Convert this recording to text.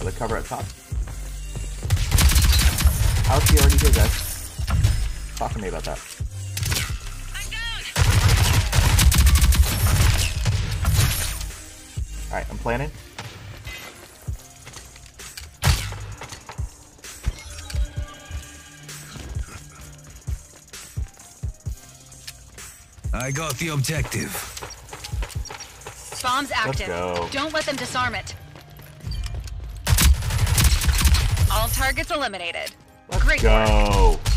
Are the cover at top? How's he already here, guys? Talk to me about that. Alright, I'm planning. I got the objective. Bomb's active. Let's go. Don't let them disarm it. All targets eliminated. Let's Great go. work.